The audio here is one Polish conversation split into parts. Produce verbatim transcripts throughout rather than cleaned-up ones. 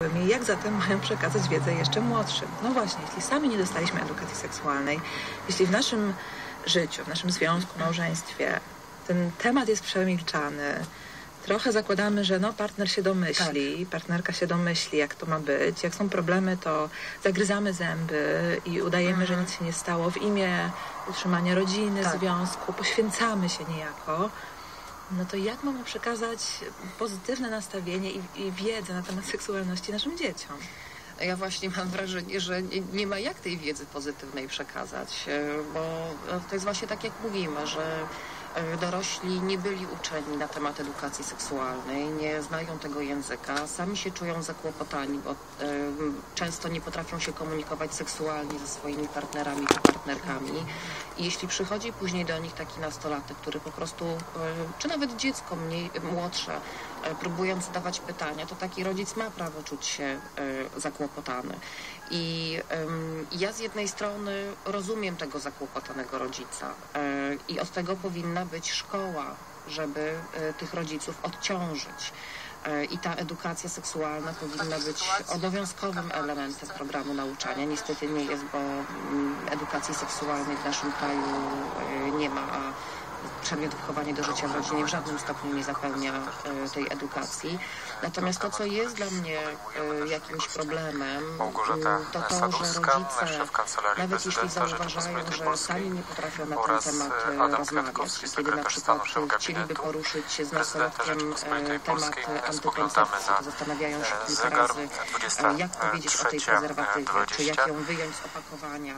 Jak zatem mają przekazać wiedzę jeszcze młodszym? No właśnie, jeśli sami nie dostaliśmy edukacji seksualnej, jeśli w naszym życiu, w naszym związku, małżeństwie ten temat jest przemilczany, trochę zakładamy, że no partner się domyśli, tak. partnerka się domyśli, jak to ma być. Jak są problemy, to zagryzamy zęby i udajemy, mhm. że nic się nie stało w imię utrzymania rodziny, tak. związku, poświęcamy się niejako. No to jak mamy przekazać pozytywne nastawienie i, i wiedzę na temat seksualności naszym dzieciom? Ja właśnie mam wrażenie, że nie, nie ma jak tej wiedzy pozytywnej przekazać, bo to jest właśnie tak, jak mówimy, że dorośli nie byli uczeni na temat edukacji seksualnej, nie znają tego języka, sami się czują zakłopotani, bo y, często nie potrafią się komunikować seksualnie ze swoimi partnerami czy partnerkami. I jeśli przychodzi później do nich taki nastolatek, który po prostu, y, czy nawet dziecko mniej, młodsze, y, próbując zadawać pytania, to taki rodzic ma prawo czuć się y, zakłopotany. I y, ja z jednej strony rozumiem tego zakłopotanego rodzica y, i od tego powinna być szkoła, żeby y, tych rodziców odciążyć. Y, I ta edukacja seksualna powinna być obowiązkowym elementem programu nauczania. Niestety nie jest, bo y, edukacji seksualnej w naszym kraju y, nie ma, a przedmiot wychowanie do życia w rodzinie w żadnym stopniu nie zapełnia y, tej edukacji. Natomiast to, co jest dla mnie y, jakimś problemem, y, to to, że rodzice, nawet jeśli zauważają, że sami nie potrafią na ten temat y, rozmawiać, kiedy na przykład chcieliby poruszyć z nastolatkiem y, temat antykoncepcji, to zastanawiają się kilka razy, y, jak powiedzieć o tej prezerwatywie, czy jak ją wyjąć z opakowania,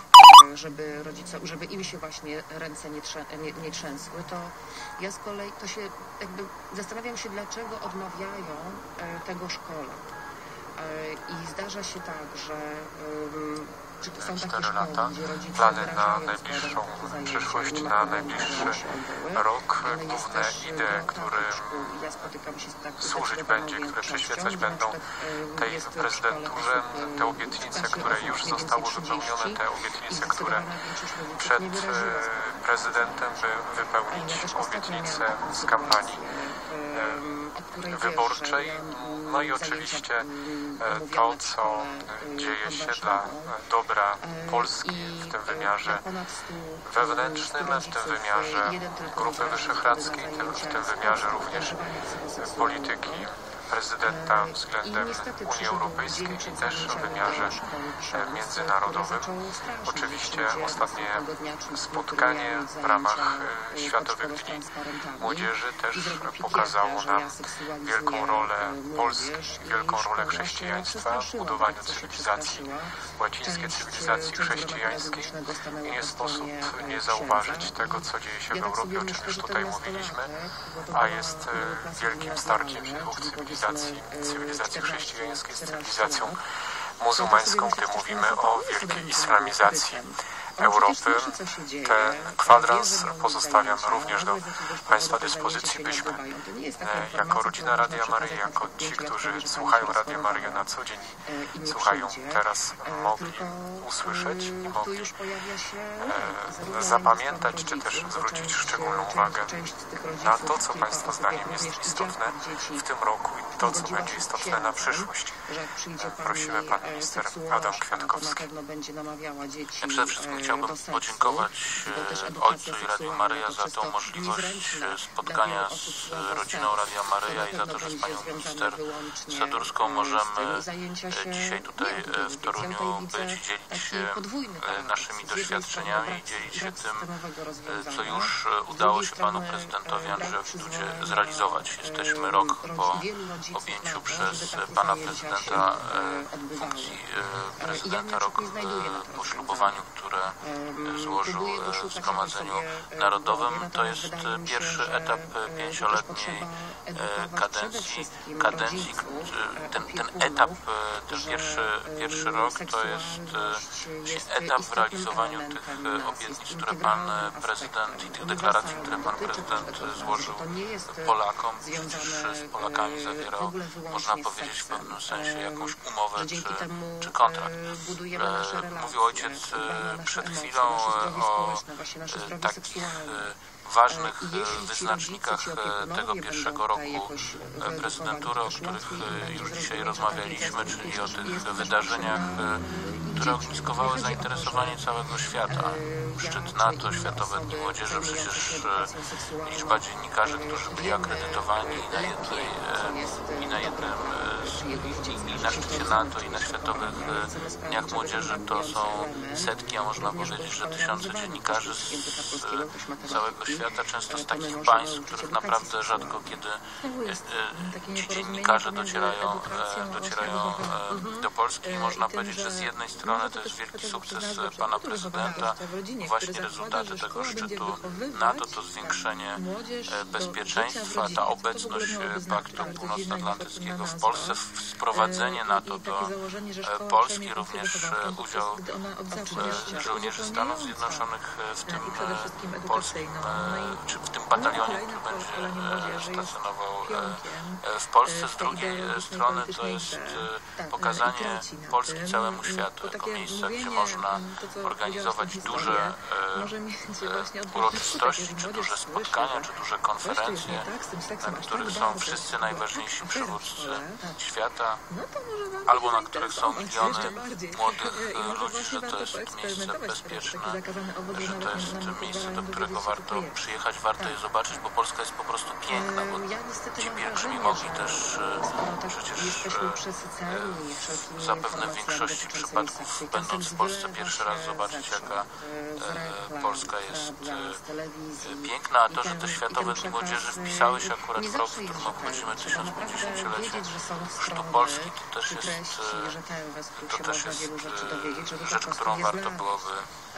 żeby rodzice, żeby im się właśnie ręce nie, trzę, nie, nie trzęsły, to ja z kolei to się jakby zastanawiam się, dlaczego odmawiają e, tego szkole. E, I zdarza się tak, że e, czy to są takie szkoły, gdzie rodzice plany na najbliższą przyszłość, na najbliższy rok, główne idee, które służyć będzie, które przyświecać będą tej prezydenturze, te obietnice, które już zostały wypełnione, te obietnice, które przed prezydentem, by wypełnić obietnice z kampanii wyborczej. No i oczywiście to, co dzieje się dla dobra Polski w tym wymiarze wewnętrznym, w tym wymiarze Grupy Wyszehradzkiej, w tym wymiarze również polityki prezydenta względem Unii Europejskiej i też w wymiarze międzynarodowym. Oczywiście ostatnie spotkanie w ramach Światowych Dni Młodzieży też pokazało nam wielką rolę Polski, wielką rolę chrześcijaństwa w budowaniu cywilizacji łacińskiej, cywilizacji chrześcijańskiej i nie sposób nie zauważyć tego, co dzieje się w Europie, o czym już tutaj mówiliśmy, a jest wielkim starciem dwóch cywilizacji. Cywilizacji chrześcijańskiej z cywilizacją muzułmańską, gdy mówimy o wielkiej islamizacji Europy. Ten kwadrans pozostawiam również do Państwa dyspozycji, byśmy jako rodzina Radia Maryja, jako ci, którzy słuchają Radia Maryja na co dzień, słuchają teraz, mogli usłyszeć i mogli e, zapamiętać, czy też zwrócić szczególną uwagę na to, co Państwa zdaniem jest istotne w tym roku i to, co będzie istotne na przyszłość. Prosimy Pan Minister Adam Kwiatkowski. Przede wszystkim chciałbym podziękować Ojcu i Radiu Maryja za tą możliwość spotkania z rodziną Radia Maryja i za to, że z Panią Minister Sadurską możemy dzisiaj tutaj w Toruniu być, dzielić się naszymi doświadczeniami, dzielić się tym, co już udało się Panu Prezydentowi Andrzejowi Dudzie zrealizować. Jesteśmy rok po objęciu przez Pana Prezydenta funkcji prezydenta, rok po ślubowaniu, które złożył w Zgromadzeniu Narodowym. To jest pierwszy etap pięcioletniej kadencji. kadencji ten, ten etap, ten pierwszy, pierwszy rok to jest etap w realizowaniu tych obietnic, które Pan Prezydent i tych deklaracji, które Pan Prezydent złożył Polakom. Przecież z Polakami zawierał, można powiedzieć, w pewnym sensie jakąś umowę czy, czy kontrakt. Mówił ojciec przed chwilą o takich ważnych wyznacznikach tego pierwszego roku prezydentury, o których już dzisiaj rozmawialiśmy, czyli o tych wydarzeniach, które ogniskowały zainteresowanie całego świata. Szczyt NATO, Światowe Dni Młodzieży, przecież liczba dziennikarzy, którzy byli akredytowani i na jednej, i na jednym, i na szczycie NATO, i na Światowych Dniach Młodzieży to są setki, a można powiedzieć, że tysiące dziennikarzy z całego świata, często z takich państw, których naprawdę rzadko kiedy ci dziennikarze docierają, docierają do Polski. I można powiedzieć, że z jednej strony to jest wielki sukces pana prezydenta, właśnie rezultaty tego szczytu NATO, to zwiększenie bezpieczeństwa, ta obecność Paktu Północnoatlantyckiego w Polsce, wprowadzenie NATO do Polski, również udział żołnierzy Stanów Zjednoczonych w tym polskim, czy w tym batalionie, który będzie stacjonował w Polsce. Z drugiej strony to jest pokazanie Polski całemu światu jako miejsca, gdzie można organizować duże uroczystości, czy duże spotkania, czy duże konferencje, na których są wszyscy najważniejsi przywódcy świata, albo na których są miliony młodych ludzi, że to jest miejsce bezpieczne, że to jest miejsce, do którego warto przyjechać, warto je zobaczyć, bo Polska jest po prostu piękna, bo ci pielgrzymi mogli też przecież zapewne w większości przypadków, będąc w Polsce pierwszy raz, zobaczyć, jaka Polska jest piękna, a to, że te Światowe Dni Młodzieży wpisały się akurat w rok, w którym obchodzimy tysiącpięćdziesięciolecie Chrztu Polski, to też jest, to też jest rzecz, którą warto byłoby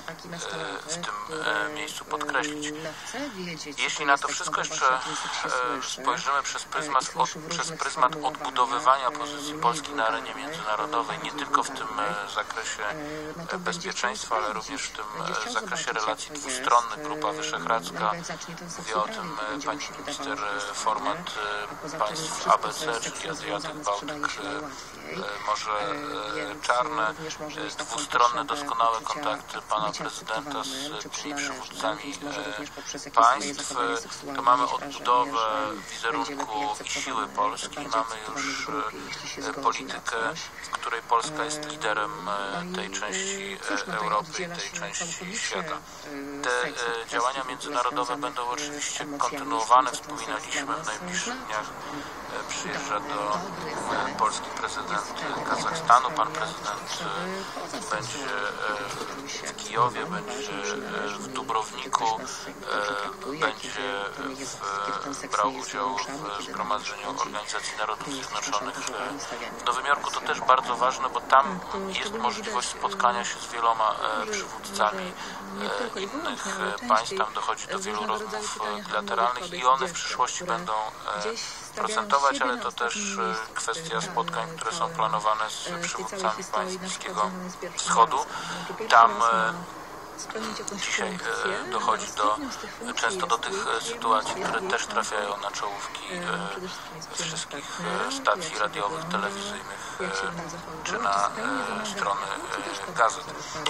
w tym miejscu podkreślić. Jeśli na to wszystko jeszcze spojrzymy przez pryzmat, od, przez pryzmat odbudowywania pozycji Polski na arenie międzynarodowej, nie tylko w tym zakresie bezpieczeństwa, ale również w tym zakresie relacji dwustronnych, Grupa Wyszehradzka, mówi o tym pani minister, format państw A B C, czyli Adriatyk, Bałtyk, Morze Czarne, dwustronne, doskonałe kontakty pana prezydenta z tymi przywódcami państw, to mamy odbudowę wizerunku i siły Polski, mamy już politykę, w której Polska jest liderem tej części Europy i tej części świata. Te działania międzynarodowe będą oczywiście kontynuowane. Wspominaliśmy, w najbliższych dniach przyjeżdża do Polski prezydent Kazachstanu. Pan prezydent będzie w Kijowie, będzie w Dubrowniku, będzie w, brał udział w Zgromadzeniu Organizacji Narodów Zjednoczonych w Nowym Jorku. To też bardzo ważne, bo tam jest możliwość spotkania się z wieloma przywódcami innych państw. Tam dochodzi do wielu rozmów bilateralnych i one w przyszłości będą procentować, ale to też kwestia spotkań, które są planowane z przywódcami państw Bliskiego Wschodu. Tam dzisiaj dochodzi do, często do tych sytuacji, które też trafiają na czołówki wszystkich stacji radiowych, telewizyjnych czy na strony gazet.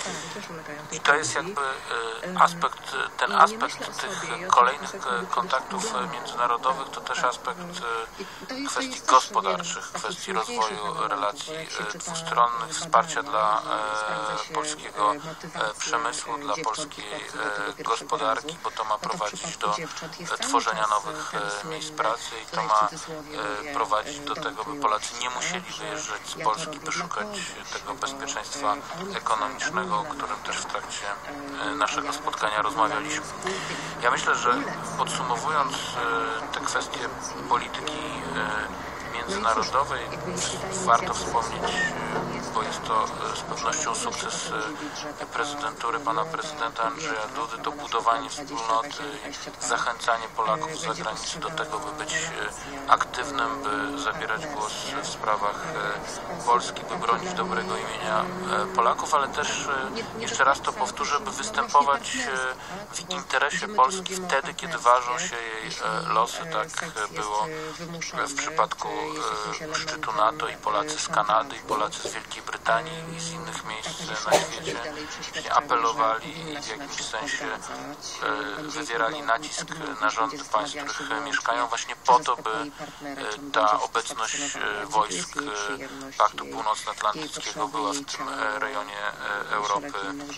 I to jest jakby aspekt, ten aspekt tych kolejnych kontaktów międzynarodowych to też aspekt kwestii gospodarczych, kwestii rozwoju relacji dwustronnych, wsparcia dla polskiego przemysłu, dla polskiej gospodarki, bo to ma prowadzić do tworzenia nowych miejsc pracy i to ma prowadzić do tego, by Polacy nie musieli wyjeżdżać z Polski, by szukać tego bezpieczeństwa ekonomicznego, o którym też w trakcie naszego spotkania rozmawialiśmy. Ja myślę, że podsumowując te kwestie polityki międzynarodowej, warto wspomnieć, bo jest to z pewnością sukces prezydentury pana prezydenta Andrzeja Dudy, to budowanie wspólnoty, zachęcanie Polaków z zagranicy do tego, by być aktywnym, by zabierać głos w sprawach Polski, by bronić dobrego imienia Polaków, ale też, jeszcze raz to powtórzę, by występować w interesie Polski wtedy, kiedy ważą się jej swojej losy. Tak było w przypadku szczytu NATO i Polacy z Kanady, i Polacy z Wielkiej Brytanii i z innych miejsc na świecie apelowali i w jakimś sensie wywierali nacisk na rządy państw, w których mieszkają, właśnie po to, by ta obecność wojsk Paktu Północnoatlantyckiego była w tym rejonie Europy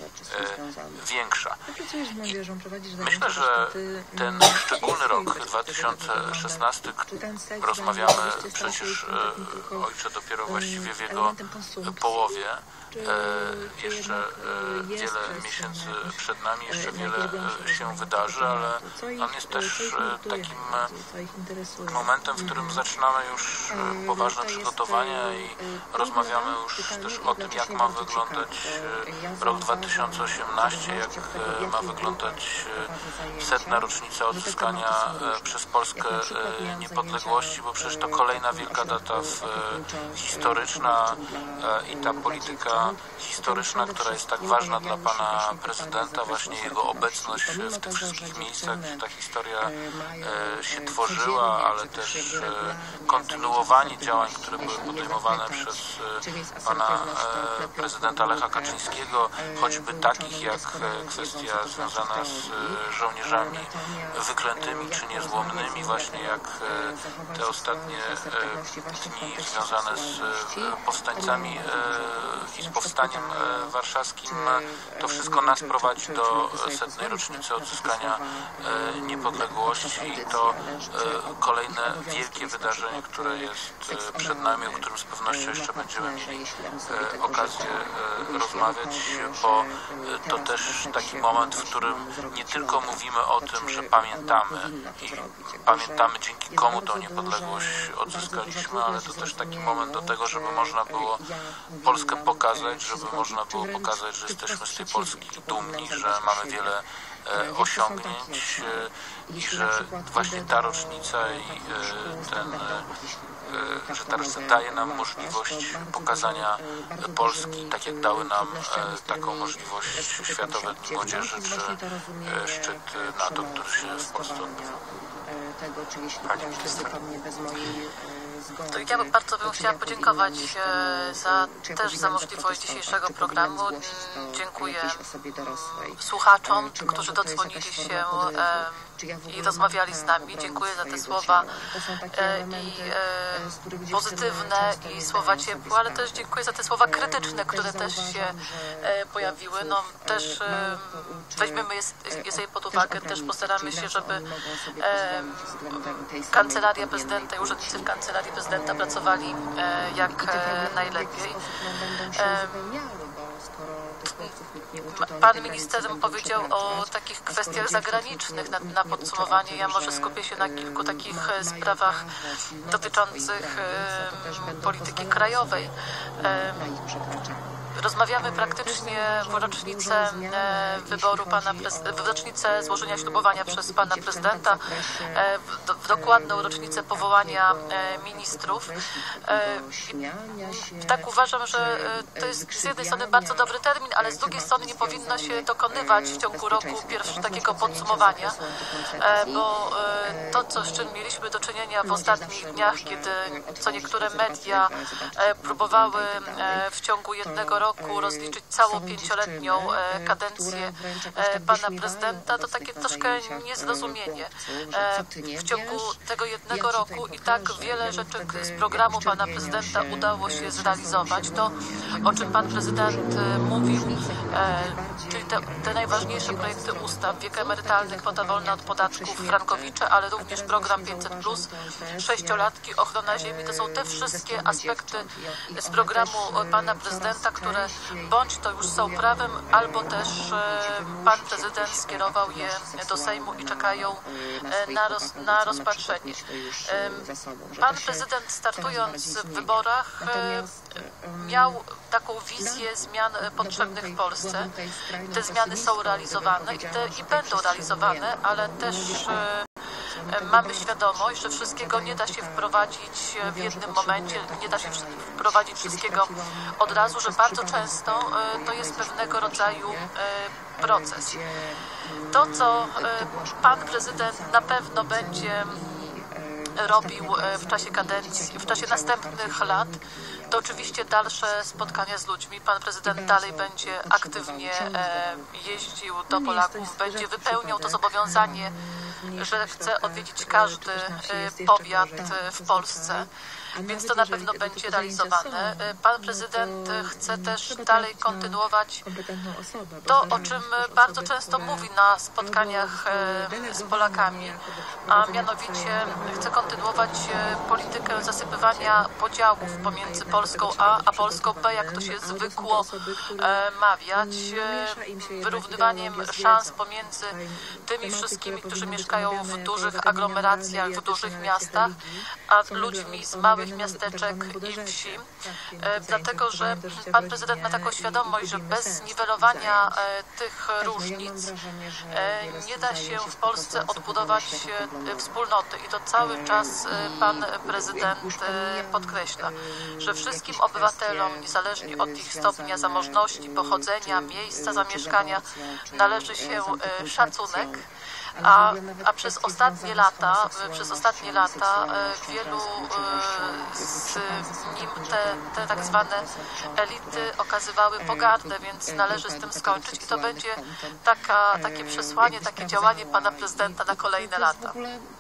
większa. I myślę, że ten szczególny rok dwa tysiące szesnasty, rozmawiamy przecież, ojcze, dopiero właściwie w jego połowie, jeszcze wiele miesięcy przed nami, jeszcze wiele się wydarzy, ale on jest też takim momentem, w którym zaczynamy już poważne przygotowania i rozmawiamy już też o tym, jak ma wyglądać rok dwa tysiące osiemnasty, jak ma wyglądać setna rocznica odzyskania przez Polskę niepodległości, bo przecież to kolejna wielka data historyczna i ta polityka historyczna, która jest tak ważna dla pana prezydenta, właśnie jego obecność w tych wszystkich miejscach, gdzie ta historia się tworzyła, ale też kontynuowanie działań, które były podejmowane przez pana prezydenta Lecha Kaczyńskiego, choćby takich jak kwestia związana z żołnierzami wyklętymi czy niezłomnymi, właśnie jak te ostatnie dni związane z powstańcami i z powstaniem warszawskim. To wszystko nas prowadzi do setnej rocznicy odzyskania niepodległości i to kolejne wielkie wydarzenie, które jest przed nami, o którym z pewnością jeszcze będziemy mieli okazję rozmawiać, bo to też taki moment, w którym nie tylko mówimy o tym, że pamiętamy i pamiętamy, dzięki komu tą niepodległość odzyskaliśmy, ale to też taki moment do tego, żeby można było Polskę pokazać, żeby można było pokazać, że jesteśmy z tej Polski dumni, że mamy wiele osiągnięć i że właśnie ta rocznica i ten, że ta rocznica daje nam możliwość pokazania Polski, tak jak dały nam taką możliwość Światowe Dni Młodzieży czy szczyt NATO, który się w Polsce odbywa. Pani minister. To ja bardzo bym chciała podziękować za, też za możliwość dzisiejszego programu. Dziękuję słuchaczom, którzy dodzwonili się i rozmawiali z nami. Dziękuję za te słowa i pozytywne i słowa ciepłe, ale też dziękuję za te słowa krytyczne, które też się pojawiły. No, też weźmiemy je sobie pod uwagę, też postaramy się, żeby Kancelaria Prezydenta i urzędnicy w Kancelarii Prezydenta pracowali jak najlepiej. Pan minister powiedział o takich kwestiach zagranicznych na, na podsumowanie. Ja może skupię się na kilku takich sprawach dotyczących polityki krajowej. Rozmawiamy praktycznie w rocznicę wyboru pana w rocznicę złożenia ślubowania przez pana prezydenta, w dokładną rocznicę powołania ministrów. Tak uważam, że to jest z jednej strony bardzo dobry termin, ale z drugiej strony nie powinno się dokonywać w ciągu roku pierwszego takiego podsumowania, bo to, co, z czym mieliśmy do czynienia w ostatnich dniach, kiedy co niektóre media próbowały w ciągu jednego roku rozliczyć całą pięcioletnią kadencję pana prezydenta, to takie troszkę niezrozumienie. W ciągu tego jednego roku i tak wiele rzeczy z programu pana prezydenta udało się zrealizować. To, o czym pan prezydent mówił, czyli te, te najważniejsze projekty ustaw, wiek emerytalny, kwota wolna od podatków, frankowicze, ale również program pięćset plus, sześciolatki, ochrona ziemi, to są te wszystkie aspekty z programu pana prezydenta, które bądź to już są prawem, albo też pan prezydent skierował je do Sejmu i czekają na, roz, na rozpatrzenie. Pan prezydent, startując w wyborach, miał taką wizję zmian potrzebnych w Polsce. Te zmiany są realizowane i, te, i będą realizowane, ale też mamy świadomość, że wszystkiego nie da się wprowadzić w jednym momencie, nie da się wprowadzić wszystkiego od razu, że bardzo często to jest pewnego rodzaju proces. To, co pan prezydent na pewno będzie robił w czasie kadencji, w czasie następnych lat, to oczywiście dalsze spotkania z ludźmi. Pan prezydent dalej będzie aktywnie jeździł do Polaków, będzie wypełniał to zobowiązanie, że chce odwiedzić każdy powiat w Polsce. Więc to na pewno będzie realizowane. Pan prezydent chce też dalej kontynuować to, o czym bardzo często mówi na spotkaniach z Polakami, a mianowicie chce kontynuować politykę zasypywania podziałów pomiędzy Polską A a Polską B, jak to się zwykło mawiać, wyrównywaniem szans pomiędzy tymi wszystkimi, którzy mieszkają w dużych aglomeracjach, w dużych miastach, a ludźmi z małych miasteczek i wsi, dlatego że pan prezydent ma taką świadomość, że bez niwelowania tych różnic nie da się w Polsce odbudować wspólnoty i to cały czas pan prezydent podkreśla, że wszystkim obywatelom, niezależnie od ich stopnia zamożności, pochodzenia, miejsca zamieszkania, należy się szacunek. A, a przez ostatnie lata, przez ostatnie lata wielu z nim te, te tak zwane elity okazywały pogardę, więc należy z tym skończyć i to będzie taka, takie przesłanie, takie działanie pana prezydenta na kolejne lata.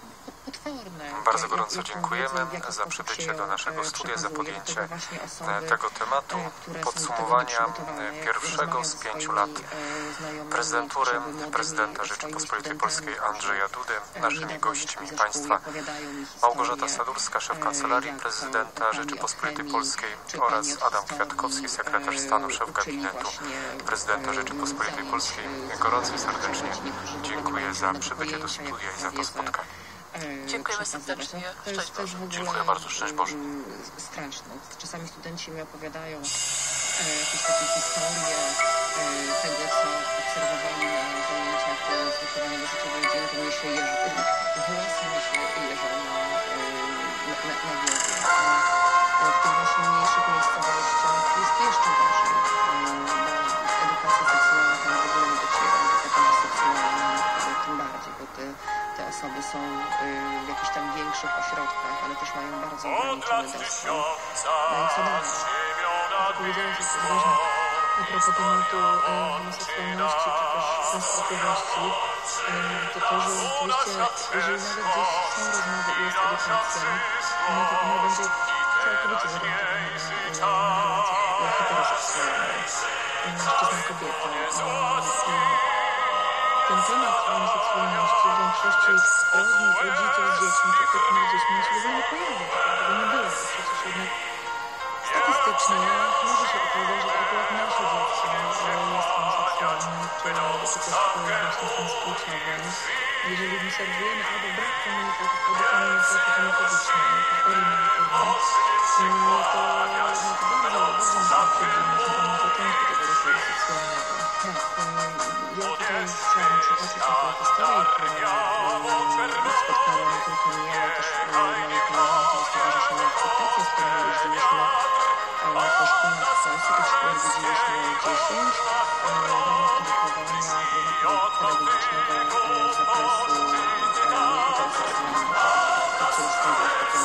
Bardzo gorąco dziękujemy za przybycie do naszego studia, za podjęcie tego tematu, podsumowania pierwszego z pięciu lat prezydentury prezydenta Rzeczypospolitej Polskiej Andrzeja Dudy. Naszymi gośćmi państwa Małgorzata Sadurska, szef Kancelarii Prezydenta Rzeczypospolitej Polskiej oraz Adam Kwiatkowski, sekretarz stanu, szef gabinetu prezydenta Rzeczypospolitej Polskiej. Gorąco i serdecznie dziękuję za przybycie do studia i za to spotkanie. Dziękujemy serdecznie. Szczęść Boże. Dziękuję bardzo. Szczęść Boże. Straszne. Czasami studenci mi opowiadają jakieś takie historie tego, co obserwowali na zajęciach z wychowania do życia rodziny, to mnie się jeży, włosy mi się jeżą na, na, na, na głowie. A w tych właśnie mniejszych miejscowościach jest jeszcze gorzej, bo edukacja seksualna tam w ogóle nie dociera, edukacja seksualna tym bardziej, bo te Te osoby są y, w jakichś tam większych ośrodkach, ale też mają bardzo ograniczony dostęp. No i co dalej? Powiedziałam, że jest ważne a propos tematu e, homoseksualności czy też transportowości, e, to to, że oczywiście, jeżeli nawet gdzieś są rozmowy i jest edukacja, no to ona będzie całkowicie zorientowana na relacjach heteroseksualnych, mężczyzna kobieta. Ten temat homoseksualności w większości rozmów rodziców z dziećmi, czy partnerów z dziećmi się w ogóle nie pojawia, bo nie było. Przecież jednak statystycznie może się okazać, że akurat nasze dziecko jest homoseksualne, czy, czy też właśnie transpłciowym. Jeżeli obserwujemy albo brak komunikatów, albo komunikatów homofobicznego, historii negatywnej, no to, no to bardzo, bardzo mocno przyjdziemy na temat początku tego rozwoju seksualnego. Tak, ja tutaj chciałam przytoczyć taką historię, którą spotkałam nie tylko mnie, ale też moje koleżanki z Stowarzyszenia Akceptacja, z którym jeździliśmy po szkołach w Polsce, tych szkół widzieliśmy dziesięć, w ramach edukowania pedagogicznego z zakresu nieheteroseksualnego, seksualistycznego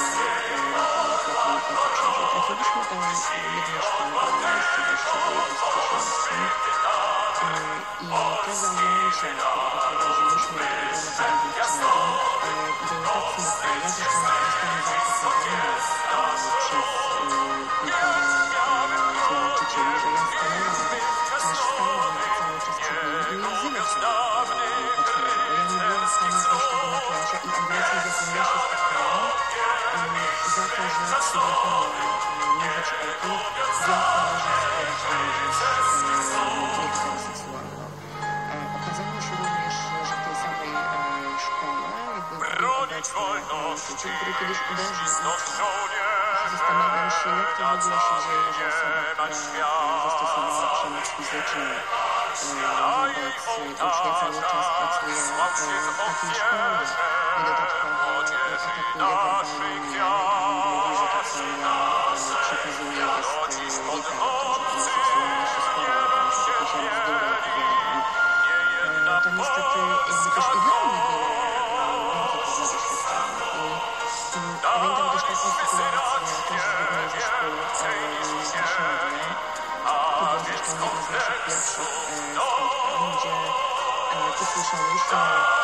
w takim obszarze. Trafiliśmy do jednej szkoły w miejscowości województwa i te zajęcia, które prowadziliśmy do programu pedagogicznego, były tak smutne. Ja zostałam zaatakowana przez kilkoro nauczycieli, że ja stanęłam, aż stałam cały czas przed nimi i nie odzywam się otwarcie, bo ja nie byłam w stanie wejść tego napięcia i agresji, z jaką ja się spotkałam, za to, że przyjechałam mówić o tym, jak należy stworzyć nieheteroseksualną. Okazało się również, że w tej samej szkole jakby był obecny nauczyciel, który kiedyś uderzył ucznia. Zastanawiam się, jak to w ogóle się dzieje, że osoba, która zastosowała przemoc fizyczną wobec ucznia, cały czas pracuje w takiej szkole. i dodatkowo atakuje werbalnie, mówi, że to, co ja przekazuję, jest nieprawdą, że homoseksualność jest chorobą, że jakieś bzdury opowiadam. To niestety jakby też i dla mnie było bardzo trudne doświadczenie. I pamiętam też taką sytuację też z jednej ze szkół w Warszawie. To była zresztą jedna z naszych pierwszych spotkań, gdzie usłyszałyśmy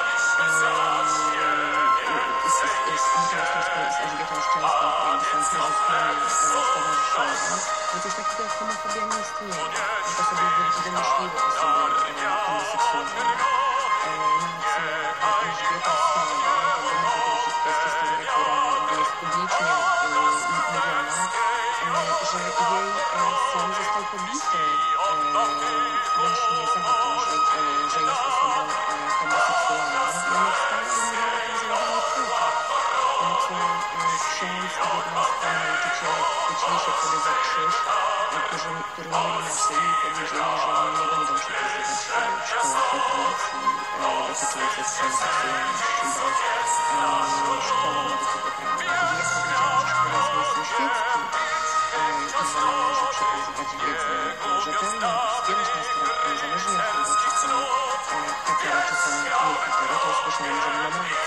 z Elżbietą Szczęsną, jakby są prezeskami stowarzyszenia, że coś takiego jak homofobia nie istnieje. To sobie wymyśliły osoby homoseksualne. Nawet Elżbieta wstała, jakby może to już jest historia, która jest publicznie mówiona, że jej syn został pobity właśnie za to, że, że jest osobą homoseksualną. I ona wstała i mówiła o tym założeniu kwiatu. Na co ksiądz i jedna z pani nauczycielek chwycili się wtedy za krzyż, którzy, którzy mieli na szyi i powiedzieli, że oni nie będą przekazywać w szkołach informacji dotyczących seksualności, bo szkoła ma do tego prawo. Kiedy ja powiedziałam, że szkoła jest miejscem świeckim i że należy przekazywać wiedzę rzetelną i wspierać nastolatków, niezależnie od tego, czy są hetero, czy są nie hetero, to usłyszałam, że nie mam racji.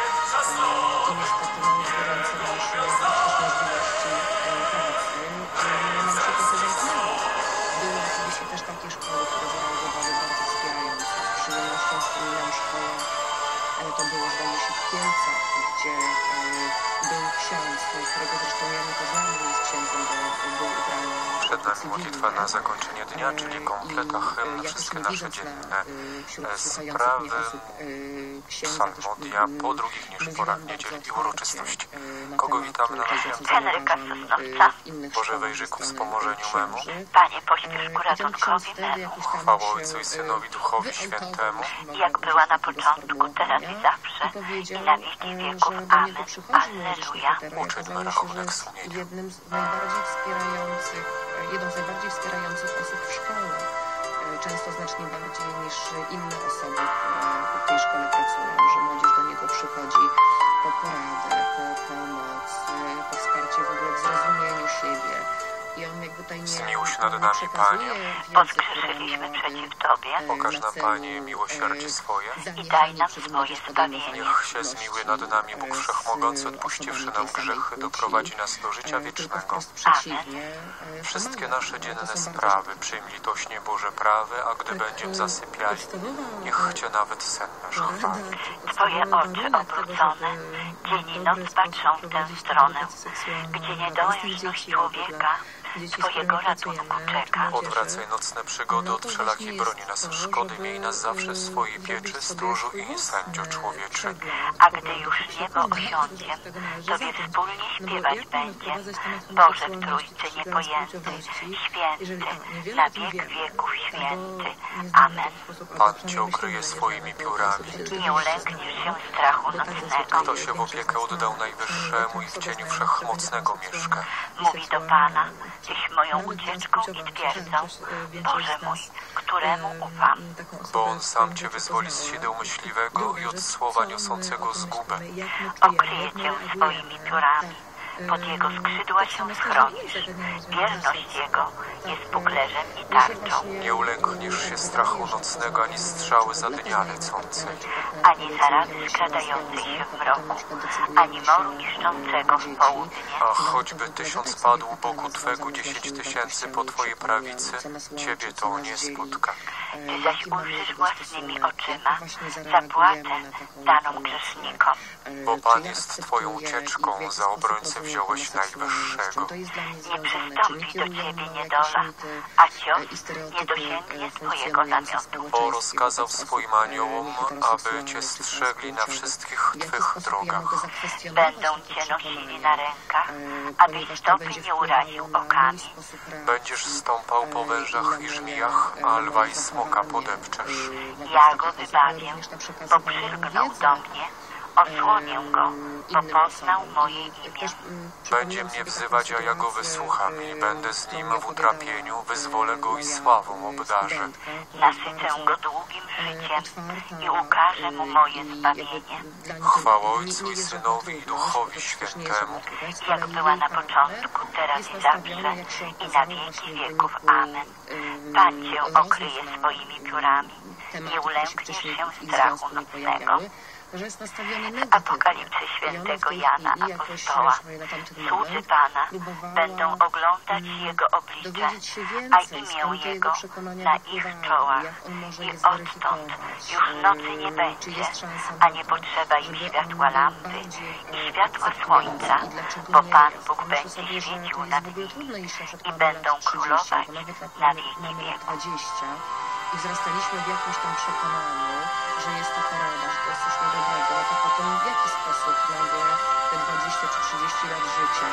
I niestety mając w ręce nasze też możliwości pracy, nam się to zamknęło. Były oczywiście też takie szkoły, które zareagowały bardzo wspierająco. Z przyjemnością wspominam szkołę, ale to było zdaje się w Kielcach, gdzie był ksiądz, którego zresztą ja nie poznałam, że jest księdzem, bo był ubrany. Przed nami modlitwa na zakończenie dnia, czyli kompleta, hymn, wszystkie nasze dzienne sprawy, psalmodia po drugich niż porach niedzieli i uroczystości. Kogo witamy na naszym Henryka Sosnowca. Boże, wejrzyj ku wspomożeniu memu. Panie, pośpiesz ku ratunkowi memu. Chwała Ojcu i Synowi, Duchowi Świętemu. Jak była na początku, teraz i zawsze, i na wieki wieków. Amen. Alleluja. Uczyńmy rachunek sumienia. Jednym z najbardziej wspierających, jedną z najbardziej wspierających osób w szkole. Często znacznie bardziej niż inne osoby, które w tej szkole pracują, że młodzież do niego przychodzi po poradę, po pomoc, po wsparcie w ogóle w zrozumieniu siebie. I on jakby tutaj nie, Zmiłuj się nad nami, Panie. Podgrzeszyliśmy przeciw Tobie. Pokaż nam, Panie, miłosierdzie swoje. I daj nam swoje zbawienie. Niech się zmiłuje nad nami Bóg Wszechmogący, odpuściwszy nam grzechy, doprowadzi nas do życia wiecznego. Wszystkie nasze dzienne sprawy przyjm litośnie Boże prawy, a gdy będziemy zasypiali, niech Cię nawet sen nasz chwali. Twoje oczy obrócone, dzień i noc patrzą w tę stronę, gdzie niedołężność człowieka Twojego ratunku czeka. Odwracaj nocne przygody od wszelakiej broni nas szkody, miej nas zawsze w swojej pieczy, stróżu i sędzio człowieczy. A gdy już niebo osiądzie, Tobie wspólnie śpiewać będzie. Boże w Trójcy niepojęty, święty, na wiek wieków święty. Amen. Pan Cię okryje swoimi piórami. Nie ulękniesz się strachu nocnego. Kto się w opiekę oddał Najwyższemu i w cieniu Wszechmocnego mieszka. Mówi do Pana, Tyś moją ucieczką i twierdzą, Boże mój, któremu ufam. Bo On sam Cię wyzwoli z sideł myśliwego i od słowa niosącego zgubę. Okryje Cię swoimi piórami. Pod Jego skrzydła się schronisz. Wierność Jego jest puklerzem i tarczą. Nie ulękniesz się strachu nocnego, ani strzały za dnia lecącej. Ani zarazy skradającej się w mroku, ani moru niszczącego w południe. A choćby tysiąc padł u boku Twego, dziesięć tysięcy po Twojej prawicy, Ciebie to nie spotka. Ty zaś ujrzysz własnymi oczyma zapłatę daną grzesznikom. Bo Pan jest Twoją ucieczką, za obrońcę wziąłeś Najwyższego. Nie przystąpi do Ciebie niedola, a cios nie dosięgnie Twojego namiotu. Bo rozkazał swoim aniołom, aby Cię strzegli na wszystkich Twych drogach. Będą Cię nosili na rękach, abyś stopy nie uraził okami. Będziesz stąpał po wężach i żmijach, a lwa i smoka podepczesz. Ja go wybawię, bo przylgnął do mnie. Osłonię go, bo poznał moje imię. Będzie mnie wzywać, a ja go wysłucham i będę z nim w utrapieniu, wyzwolę go i sławą obdarzę. Nasycę go długim życiem i ukażę mu moje zbawienie. Chwała Ojcu i Synowi i Duchowi Świętemu, Jak była na początku, teraz i zawsze, i na wieki wieków. Amen. Pan cię okryje swoimi piórami. Nie ulękniesz się strachu nocnego. W Apokalipsy świętego Jana Apostoła słudzy Pana będą oglądać Jego oblicze, a imię Jego na ich czołach. I odtąd już nocy nie będzie, a nie potrzeba im światła lampy i światła słońca, bo Pan Bóg będzie świecił nad nimi i będą królować na wieki wieków. I wzrastaliśmy w jakimś tam przekonaniu, że jest to choroba, że to jest coś niedobrego, to potem w jaki sposób nagle te dwadzieścia czy trzydzieści lat życia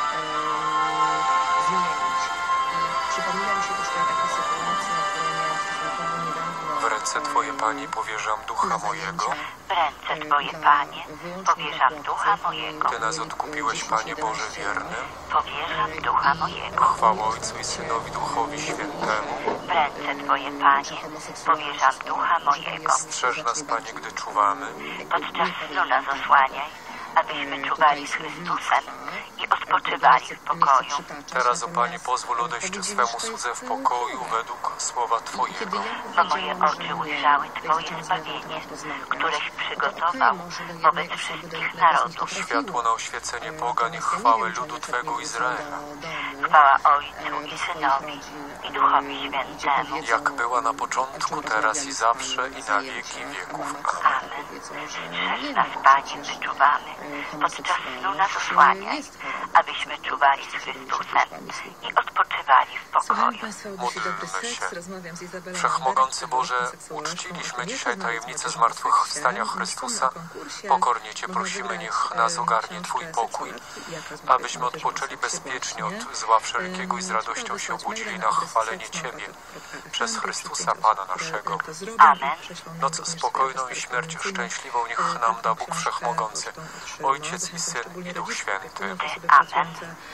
um, zmienić. I przypomina mi się też taka sytuacja, którą miałam stosunkowo niedawno. W ręce Twoje, Panie, powierzam ducha mojego. W ręce Twoje, Panie, powierzam ducha mojego. Ty nas odkupiłeś, Panie Boże wierny. Powierzam ducha mojego. Chwała Ojcu i Synowi Duchowi Świętemu. W ręce Twoje, Panie, powierzam ducha mojego. Strzeż nas, Panie, gdy czuwamy. Podczas snu nas osłaniaj, abyśmy czuwali z Chrystusem i odpoczywali w pokoju. Teraz, o Panie, pozwól odejść swemu słudze w pokoju według słowa Twojego. Bo moje oczy ujrzały Twoje zbawienie, któreś przygotował wobec wszystkich narodów. Światło na oświecenie pogań, chwałę ludu Twego Izraela. Chwała Ojcu i Synowi i Duchowi Świętemu. Jak była na początku, teraz i zawsze, i na wieki wieków. Amen. Strzeż nas, Panie, gdy czuwamy. Podczas snu nas osłaniaj, abyśmy czuwali z Chrystusem i odpoczywali w pokoju. Módlmy się. Wszechmogący Boże, uczciliśmy dzisiaj tajemnicę zmartwychwstania Chrystusa. Pokornie Cię prosimy, niech nas ogarnie Twój pokój, abyśmy odpoczęli bezpiecznie od zła wszelkiego i z radością się obudzili na chwalenie Ciebie przez Chrystusa Pana naszego. Amen. Noc spokojną i śmierć szczęśliwą niech nam da Bóg Wszechmogący, Ojciec i Syn i Duch Święty. Amen.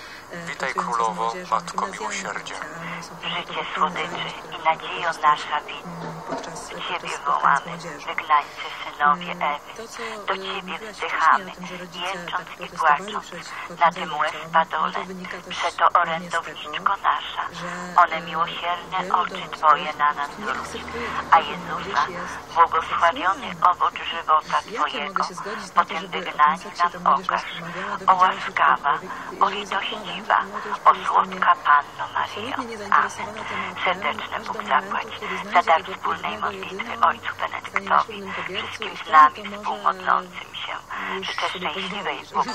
Witaj Królowo, Matko Miłosierdzia. Życie słodyczy i nadziejo nasza winna. Ciebie wołamy, wygnańcy synowie Ewy. Do Ciebie wzdychamy, jęcząc i płacząc na tym łez dole. Przeto orędowniczko nasza, one miłosierne oczy Twoje na nas zwróć. A Jezusa, błogosławiony owoc żywota Twojego, po tym wygnaniu nam okaż. O łaskawa, o litościwa, o słodka Panno Maryjo. Amen. Serdeczne Bóg zapłać za dar wspólnej modlitwy Ojcu Benedyktowi, wszystkim z nami współmodlącym się. Życzę szczęśliwej Bóg.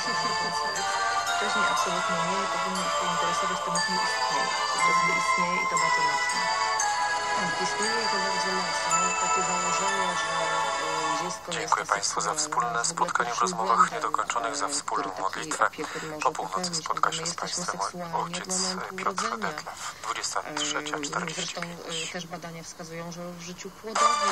Wcześniej absolutnie nie, nie powinno się interesować, to nie istnieje. To istnieje i to bardzo mocno. Tak, istnieje to bardzo mocno. Takie założenie, że dziecko Dziękuję Państwu za wspólne spotkanie w rozmowach niedokończonych, za wspólną modlitwę. Po północy spotka się z Państwem ojciec Piotr Detlew, dwudziesta trzecia czterdzieści pięć. Też badania wskazują, że w życiu płodowym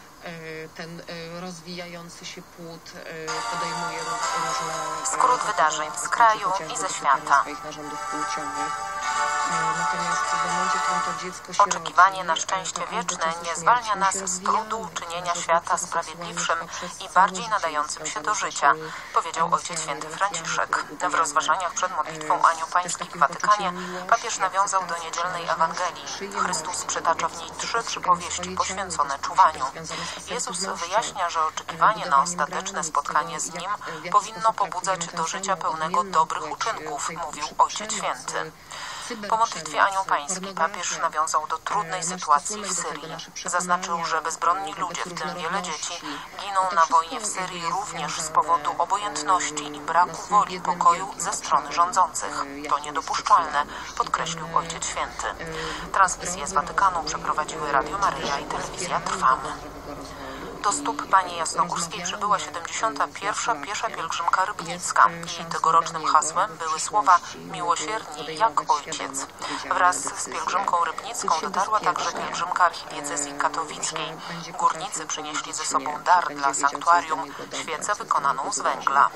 ten rozwijający się płód podejmuje różne... Skrót wydarzeń z kraju i ze świata. ...swoich narządów płciowych. Natomiast w momencie, w którym to dziecko się Oczekiwanie na szczęście wieczne nie zwalnia nas z trudu czynienia świata sprawiedliwszym i bardziej nadającym się do życia, powiedział Ojciec Święty Franciszek. W rozważaniach przed modlitwą Anioł Pański w Watykanie papież nawiązał do niedzielnej Ewangelii. Chrystus przytacza w niej trzy przypowieści poświęcone czuwaniu. Jezus wyjaśnia, że oczekiwanie na ostateczne spotkanie z Nim powinno pobudzać do życia pełnego dobrych uczynków, mówił Ojciec Święty. Po modlitwie Anioł Pański papież nawiązał do trudnej sytuacji w Syrii. Zaznaczył, że bezbronni ludzie, w tym wiele dzieci, giną na wojnie w Syrii również z powodu obojętności i braku woli pokoju ze strony rządzących. To niedopuszczalne, podkreślił Ojciec Święty. Transmisję z Watykanu przeprowadziły Radio Maryja i Telewizja Trwam. Do stóp pani Jasnogórskiej przybyła siedemdziesiąta pierwsza piesza pielgrzymka rybnicka. Jej tegorocznym hasłem były słowa miłosierni jak ojciec. Wraz z pielgrzymką rybnicką dotarła także pielgrzymka archidiecezji katowickiej. Górnicy przynieśli ze sobą dar dla sanktuarium, świecę wykonaną z węgla.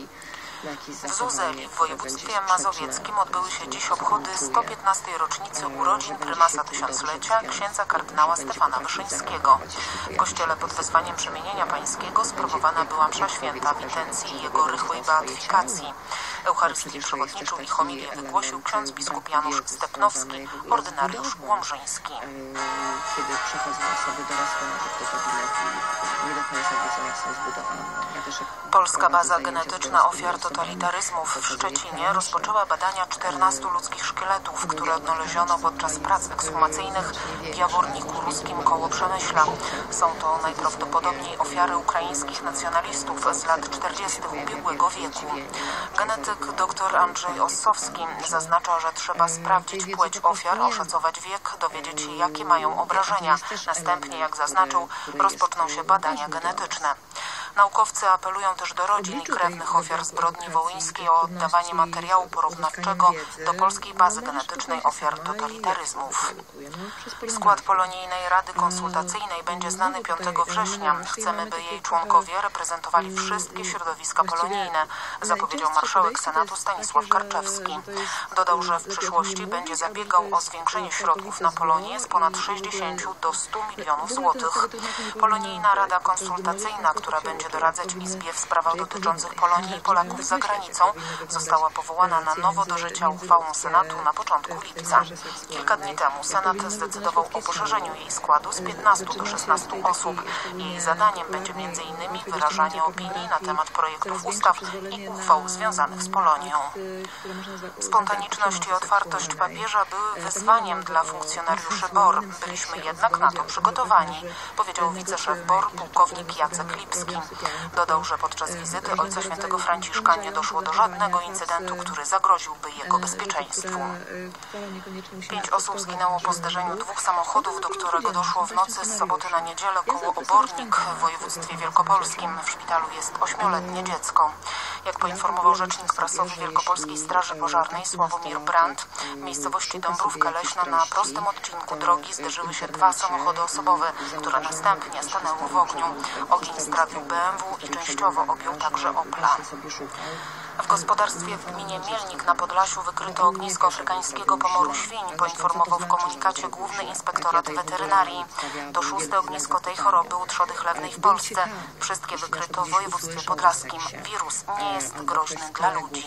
W Zuzeli w województwie mazowieckim odbyły się dziś obchody sto piętnastej rocznicy urodzin prymasa tysiąclecia księdza kardynała Stefana Wyszyńskiego. W kościele pod wezwaniem Przemienienia Pańskiego sprawowana była msza święta w intencji jego rychłej beatyfikacji. Eucharystii przewodniczył i homilię wygłosił ksiądz biskup Janusz Stepnowski, ordynariusz łomżyński. Kiedy przychodzą osoby dorosłe do gabinetu i nie do końca wiedzą, jak są zbudowane. Polska Baza Genetyczna Ofiar Totalitaryzmów w Szczecinie rozpoczęła badania czternastu ludzkich szkieletów, które odnaleziono podczas prac ekshumacyjnych w Jaworniku Ruskim koło Przemyśla. Są to najprawdopodobniej ofiary ukraińskich nacjonalistów z lat czterdziestych ubiegłego wieku. Genetyk dr Andrzej Ossowski zaznacza, że trzeba sprawdzić płeć ofiar, oszacować wiek, dowiedzieć się, jakie mają obrażenia. Następnie, jak zaznaczył, rozpoczną się badania genetyczne. Naukowcy apelują też do rodzin i krewnych ofiar zbrodni wołyńskiej o oddawanie materiału porównawczego do Polskiej Bazy Genetycznej Ofiar Totalitaryzmów. Skład Polonijnej Rady Konsultacyjnej będzie znany piątego września. Chcemy, by jej członkowie reprezentowali wszystkie środowiska polonijne, zapowiedział marszałek Senatu Stanisław Karczewski. Dodał, że w przyszłości będzie zabiegał o zwiększenie środków na Polonię z ponad sześćdziesięciu do stu milionów złotych. Polonijna Rada Konsultacyjna, która będzie doradzać Izbie w sprawach dotyczących Polonii i Polaków za granicą, została powołana na nowo do życia uchwałą Senatu na początku lipca. Kilka dni temu Senat zdecydował o poszerzeniu jej składu z piętnastu do szesnastu osób. Jej zadaniem będzie między innymi wyrażanie opinii na temat projektów ustaw i uchwał związanych z Polonią. Spontaniczność i otwartość papieża były wyzwaniem dla funkcjonariuszy B O R. Byliśmy jednak na to przygotowani, powiedział wiceszef B O R pułkownik Jacek Lipski. Dodał, że podczas wizyty Ojca Świętego Franciszka nie doszło do żadnego incydentu, który zagroził jego bezpieczeństwu. Pięć osób zginęło po zderzeniu dwóch samochodów, do którego doszło w nocy z soboty na niedzielę koło Obornik w województwie wielkopolskim. W szpitalu jest ośmioletnie dziecko. Jak poinformował rzecznik prasowy Wielkopolskiej Straży Pożarnej Sławomir Brandt, w miejscowości Dąbrówka Leśna na prostym odcinku drogi zderzyły się dwa samochody osobowe, które następnie stanęły w ogniu. Ogień sprawił B M W i częściowo objął także Opla. W gospodarstwie w gminie Mielnik na Podlasiu wykryto ognisko afrykańskiego pomoru świń, poinformował w komunikacie Główny Inspektorat Weterynarii. To szóste ognisko tej choroby u trzody chlewnej w Polsce. Wszystkie wykryto w województwie podlaskim. Wirus nie jest groźny dla ludzi.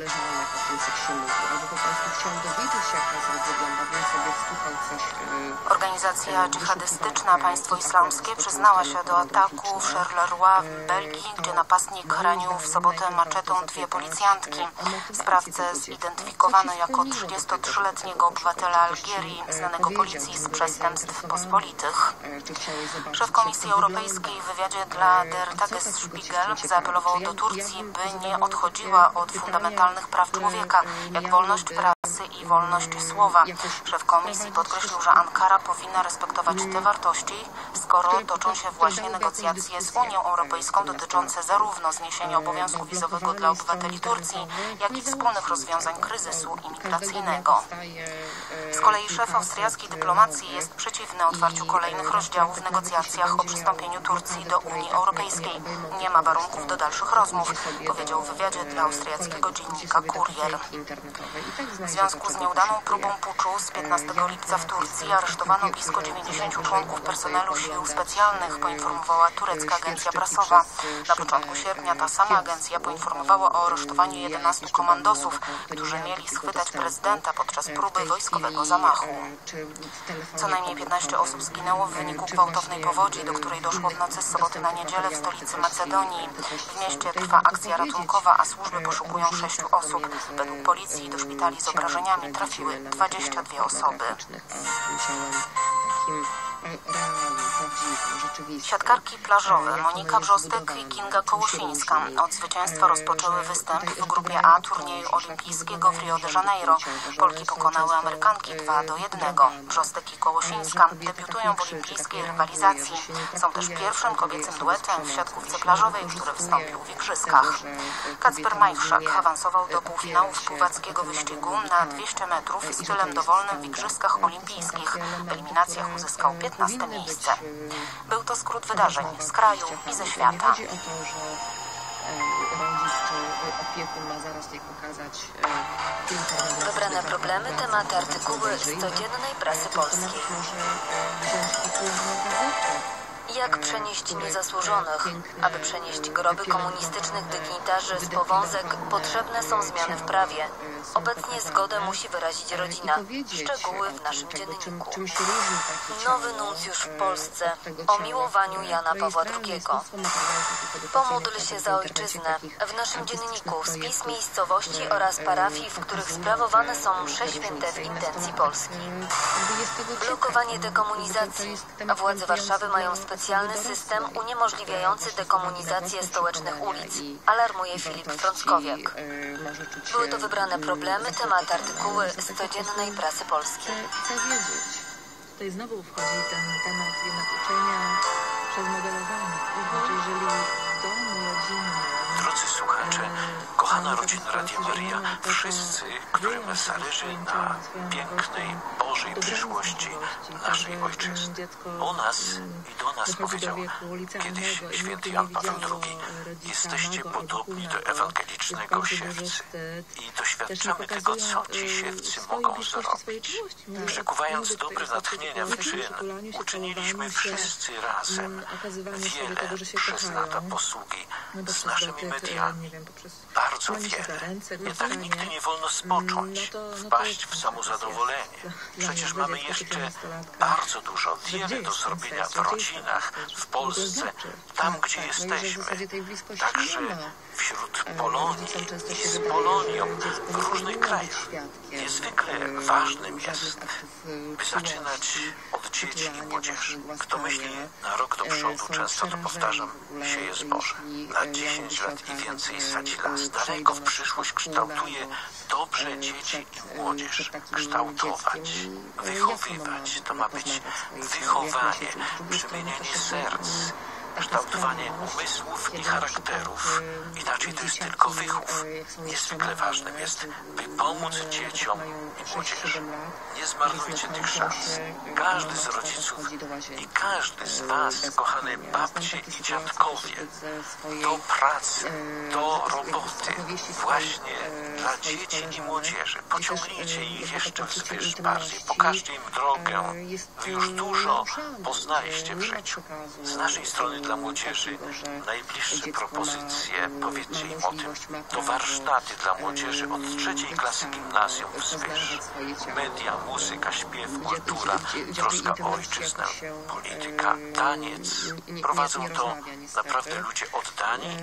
Organizacja dżihadystyczna Państwo Islamskie przyznała się do ataku w Charleroi w Belgii, gdzie napastnik ranił w sobotę maczetą dwie policjantki. Sprawcę zidentyfikowano jako trzydziestotrzyletniego obywatela Algierii, znanego policji z przestępstw pospolitych. Szef Komisji Europejskiej w wywiadzie dla Der Tagesspiegel zaapelował do Turcji, by nie odchodziła od fundamentalnych praw człowieka, jak wolność prasy i wolność słowa. Szef Komisji podkreślił, że Ankara powinna respektować te wartości, skoro toczą się właśnie negocjacje z Unią Europejską dotyczące zarówno zniesienia obowiązku wizowego dla obywateli Turcji, jak i wspólnych rozwiązań kryzysu imigracyjnego. Z kolei szef austriackiej dyplomacji jest przeciwny otwarciu kolejnych rozdziałów w negocjacjach o przystąpieniu Turcji do Unii Europejskiej. Nie ma warunków do dalszych rozmów, powiedział w wywiadzie dla austriackiego dziennika Kurier. W związku z nieudaną próbą puczu z piętnastego lipca w Turcji aresztowano blisko dziewięćdziesięciu członków personelu sił specjalnych, poinformowała turecka agencja prasowa. Na początku sierpnia ta sama agencja poinformowała o aresztowaniu jedenastu komandosów, którzy mieli schwytać prezydenta podczas próby wojskowego zamachu. Co najmniej piętnaście osób zginęło w wyniku gwałtownej powodzi, do której doszło w nocy z soboty na niedzielę w stolicy Macedonii. W mieście trwa akcja ratunkowa, a służby poszukują sześciu osób. Według policji do szpitali z obrażeniami trafiły dwadzieścia dwie osoby. Siatkarki plażowe Monika Brzostek i Kinga Kołosińska od zwycięstwa rozpoczęły występ w grupie A turnieju olimpijskiego w Rio de Janeiro. Polki pokonały Amerykanki dwa do jednego. Brzostek i Kołosińska debiutują w olimpijskiej rywalizacji. Są też pierwszym kobiecym duetem w siatkówce plażowej, który wystąpił w igrzyskach. Kacper Majchrzak awansował do półfinałów pływackiego wyścigu na dwieście metrów stylem dowolnym w igrzyskach olimpijskich. W eliminacjach uzyskał piętnaste miejsce. Był to skrót wydarzeń z kraju i ze świata. Chodzi o to, że rodzic czy opiekun ma zaraz jak pokazać Wybrane problemy, tematy, artykuły z codziennej prasy polskiej. Jak przenieść niezasłużonych? Aby przenieść groby komunistycznych dygnitarzy z Powązek, potrzebne są zmiany w prawie. Obecnie zgodę musi wyrazić rodzina. Szczegóły w naszym dzienniku. Nowy nuncjusz w Polsce o miłowaniu Jana Pawła drugiego. Pomódl się za ojczyznę. W naszym dzienniku spis miejscowości oraz parafii, w których sprawowane są msze święte w intencji Polski. Blokowanie dekomunizacji. Władze Warszawy mają specjalny system uniemożliwiający dekomunizację stołecznych ulic, alarmuje Filip Frąckowiak. Były to wybrane problemy, tematy, artykuły z codziennej prasy polskiej. Chcę wiedzieć. Tutaj znowu wchodzi ten temat jednak uczenia przez modelowanie. Znaczy, jeżeli w domu rodzinnym... Drodzy słuchacze, kochana rodzina Radia Maryja, wszyscy, którym zależy na pięknej, Bożej przyszłości naszej Ojczyzny. O nas i do nas powiedział kiedyś święty Jan Paweł drugi, jesteście podobni do ewangelicznego siewcy i doświadczamy tego, co ci siewcy mogą zrobić. Przekuwając dobre natchnienia w czyn, uczyniliśmy wszyscy razem wiele przez lata posługi z naszymi mediami. Bardzo wiele. Jednak nigdy nie wolno spocząć, wpaść w samozadowolenie. Przecież mamy jeszcze bardzo dużo, wiele do zrobienia w rodzinach, w Polsce, tam gdzie jesteśmy. Także wśród Polonii i z Polonią w różnych krajach. Niezwykle ważnym jest, by zaczynać od dzieci i młodzieży. Kto myśli na rok do przodu, często to powtarzam, sieje zboże. Na dziesięć lat i więcej sadzi las. Daleko w przyszłość kształtuje dobrze dzieci i młodzież. Kształtować, wychowywać. To ma być wychowanie, przemienienie serc, kształtowanie umysłów i charakterów. Inaczej to jest tylko wychów. Niezwykle ważnym jest, by pomóc dzieciom i młodzieży. Nie zmarnujcie tych szans. Każdy z rodziców i każdy z was, kochane babcie i dziadkowie, do pracy, do roboty, właśnie dla dzieci i młodzieży. Pociągnijcie ich jeszcze wzwyż bardziej. Pokażcie im drogę. Wy już dużo poznaliście w życiu. Z naszej strony dla młodzieży najbliższe propozycje, powiedzcie im o tym, to warsztaty dla młodzieży od trzeciej klasy gimnazjum wzwyż. Media, muzyka, śpiew, kultura, troska o ojczyznę, polityka, taniec. Prowadzą to naprawdę ludzie oddani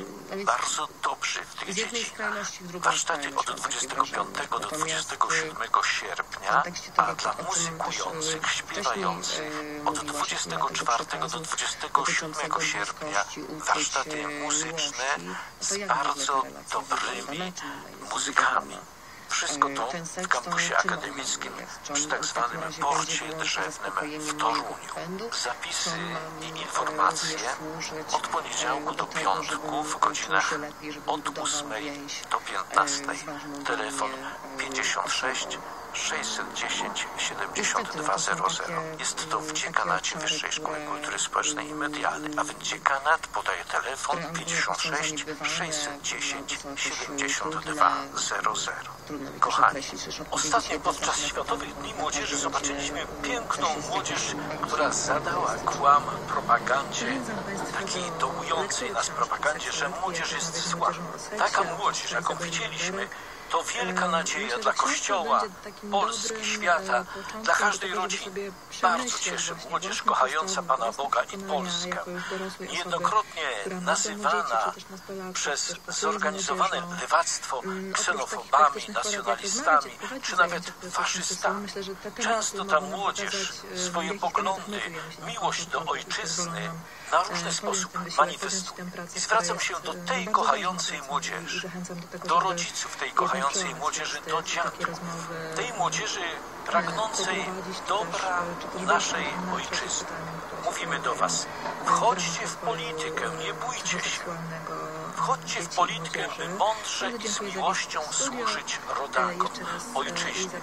i bardzo dobrzy w tych dziedzinach. Warsztaty od dwudziestego piątego do dwudziestego siódmego sierpnia, a dla muzykujących, śpiewających od dwudziestego czwartego do dwudziestego siódmego sierpnia warsztaty muzyczne z bardzo dobrymi muzykami. Wszystko to w kampusie akademickim przy tak zwanym porcie drzewnym w Toruniu. Zapisy i informacje od poniedziałku do piątku w godzinach od ósmej do piętnastej. Telefon pięćdziesiąt sześć sześćset dziesięć siedemdziesiąt dwa zero zero. Jest to w dziekanacie Wyższej Szkoły Kultury Społecznej i Medialnej, a więc dziekanat podaje telefon pięćdziesiąt sześć sześćset dziesięć siedemdziesiąt dwa zero zero. Kochani, ostatnio podczas Światowych Dni Młodzieży zobaczyliśmy piękną młodzież, która zadała kłam propagandzie, takiej dołującej nas propagandzie, że młodzież jest zła. Taka młodzież, jaką widzieliśmy, To wielka nadzieja dla Kościoła, Polski, świata, dla każdej rodziny. Bardzo cieszy młodzież kochająca Pana Boga i Polskę, niejednokrotnie nazywana przez zorganizowane lewactwo ksenofobami, nacjonalistami czy nawet faszystami. Często ta młodzież swoje poglądy, miłość do ojczyzny na różny sposób manifestuje. I zwracam się do tej kochającej młodzieży, do rodziców tej kochającej młodzieży, do dziadków, tej młodzieży pragnącej dobra naszej ojczyzny. Mówimy do was, wchodźcie w politykę, nie bójcie się. Wchodźcie w politykę, by mądrze i z miłością służyć rodakom, ojczyźnie.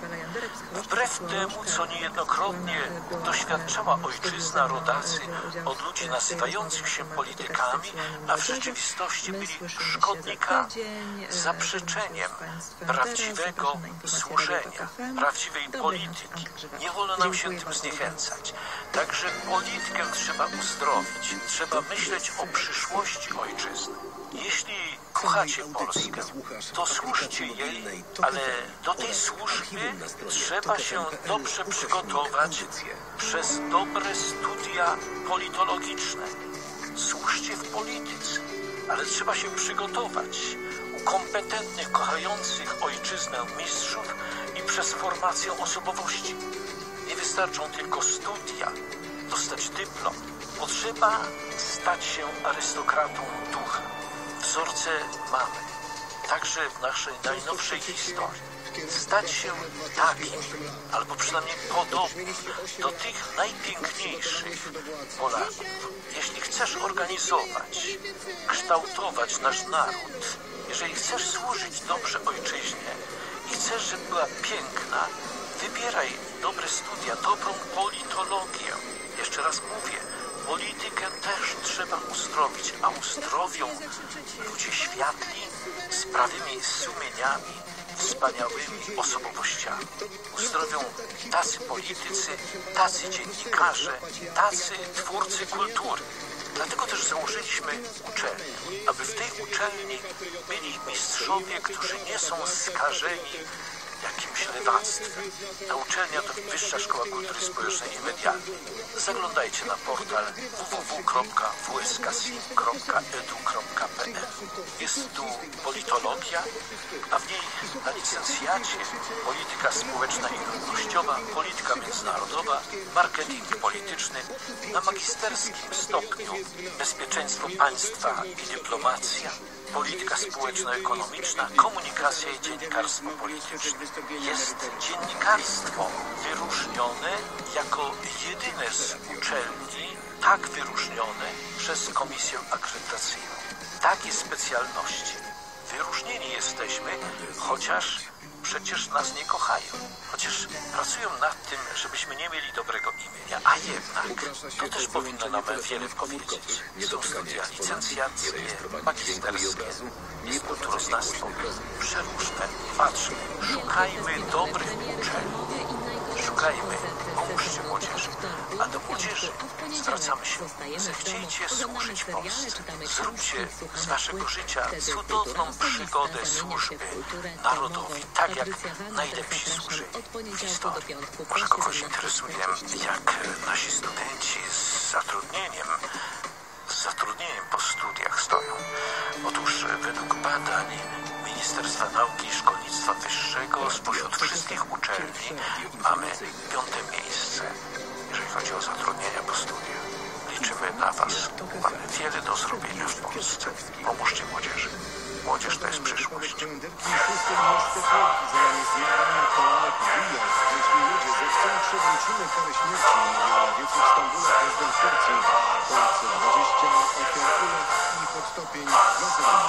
Wbrew temu, co niejednokrotnie doświadczała ojczyzna, rodacy od ludzi nazywających się politykami, a w rzeczywistości byli szkodnikami, zaprzeczeniem prawdziwego służenia, prawdziwej polityki. Nie wolno nam się tym zniechęcać. Także politykę trzeba uzdrowić, trzeba myśleć o przyszłości ojczyzny. Jeśli kochacie Polskę, to służcie jej, ale do tej służby trzeba się dobrze przygotować przez dobre studia politologiczne. Służcie w polityce, ale trzeba się przygotować u kompetentnych, kochających ojczyznę mistrzów i przez formację osobowości. Nie wystarczą tylko studia, dostać dyplom. Potrzeba stać się arystokratą ducha. Wzorce mamy, także w naszej najnowszej historii. Stać się takim, albo przynajmniej podobnym do tych najpiękniejszych Polaków. Jeśli chcesz organizować, kształtować nasz naród, jeżeli chcesz służyć dobrze ojczyźnie i chcesz, żeby była piękna, wybieraj dobre studia, dobrą politologię. Jeszcze raz mówię, politykę też trzeba uzdrowić, a uzdrowią ludzie światli, z prawymi sumieniami, wspaniałymi osobowościami. Uzdrowią tacy politycy, tacy dziennikarze, tacy twórcy kultury. Dlatego też założyliśmy uczelnię, aby w tej uczelni byli mistrzowie, którzy nie są skażeni jakimś lewactwem. Ta uczelnia to Wyższa Szkoła Kultury Społecznej i Medialnej. Zaglądajcie na portal w w w kropka w s k s i m kropka e d u kropka p l. Jest tu politologia, a w niej na licencjacie polityka społeczna i ludnościowa, polityka międzynarodowa, marketing polityczny, na magisterskim stopniu bezpieczeństwo państwa i dyplomacja, polityka społeczno-ekonomiczna, komunikacja i dziennikarstwo polityczne. Jest dziennikarstwo wyróżnione jako jedyne z uczelni, tak wyróżnione przez Komisję Akredytacyjną. Takie specjalności. Wyróżnieni jesteśmy, chociaż przecież nas nie kochają. Chociaż pracują nad tym, żebyśmy nie mieli dobrego imienia. A jednak to też powinno nam wiele powiedzieć. Są studia licencjackie, magisterskie, jest kulturoznawstwo. Przeróżne. Patrzmy, szukajmy dobrych uczelni. Szukajmy, pomóżcie młodzieży. A do młodzieży zwracamy się. Zechciejcie służyć Polsce. Zróbcie z waszego życia cudowną przygodę służby narodowi, tak jak najlepsi służyli w historii. Może kogoś interesuje, jak nasi studenci z zatrudnieniem, z zatrudnieniem po studiach stoją. Otóż według badań Ministerstwa Nauki i Szkolnictwa Wyższego spośród wszystkich uczelni mamy piąte miejsce, jeżeli chodzi o zatrudnienia po studiach. Liczymy na was. Mamy wiele do zrobienia w Polsce. Pomóżcie młodzieży. Młodzież to jest przyszłość. Jeśli ludzie zechcą, przewrócimy karę śmierci na wiecu w Stambule, prezydent Turcji. Polsce dwadzieścia ofiar uległ i podtopień zlaserami.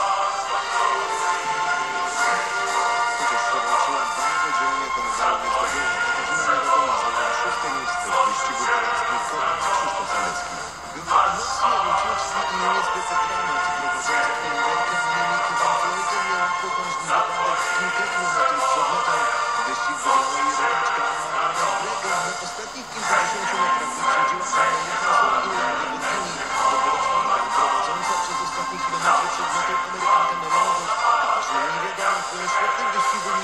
Chociaż przewróciła bardzo dzielnie, to medalu nie zdobyła. Katarzyna Niewiadoma zajęła szóste miejsce w wyścigu polarskim kobiet. Krzysztof Zalecki. Były emocje, ucieczki i niezbyt dramat prowadzących Węgierkę Moniki van Vleuten miała potężny wypadek kilka kilometrów przed metą. Wyścig wygrała jej rodaczka Anna van der Breggen. Na ostatnich kilkudziesięciu metrach wyprzedziła Anna Johansson i Laura Boldini. Dopiero czwarta prowadząca przez ostatnie kilometry przed metą Amerykanka Melanie Katarzyna Niewiadoma po świetnym wyścigu